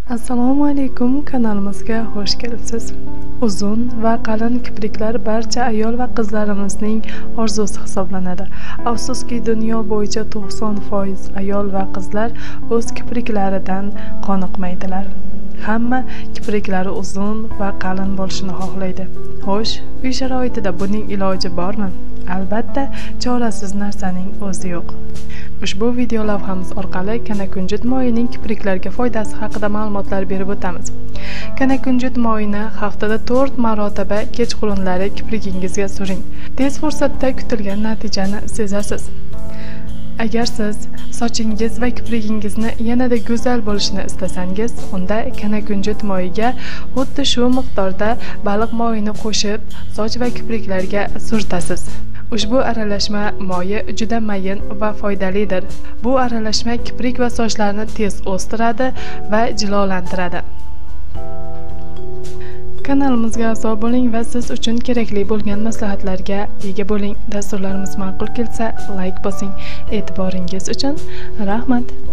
Assalomu alaykum, kanalimizga xush kelibsiz. Uzun va qalin kipriklar barcha ayol va qizlarimizning orzusi hisoblanadi. Afsuski, dunyo bo'yicha 90% ayol va qizlar o'z kipriklaridan qoniqmaydilar. Hamma kipriklari uzun va qalin bo'lishini xohlaydi. Xo'sh, uy sharoitida buning iloji bormi? Albatta, chorasiz narsaning o'zi yo'q. Ushbu video lavhamiz orqali kanakunjut moyining kipriklarga foydasi haqida ma'lumotlar berib o'tamiz. Kanakunjut moyini haftada 4 marotaba kechqurunlari kiprigingizga suring. Tez fursatda kutilgan natijani sezasiz. Agar siz sochingiz va kiprigingizni yanada go'zal bo'lishini istasangiz, unda kanakunjut moyiga xuddi shu miqdorda baliq moyini qo'shib, soch va kipriklarga surtasiz. Ushbu aralashma moyi juda mayin va foydalidir. Bu aralashma kiprik va sochlarni tez o'stiradi va jilolantiradi. Kanalimizga a'zo bo'ling va siz uchun kerakli bo'lgan maslahatlarga ega bo'ling. Dasturlarimiz ma'qul kelsa, like bosing. E'tiboringiz uchun rahmat.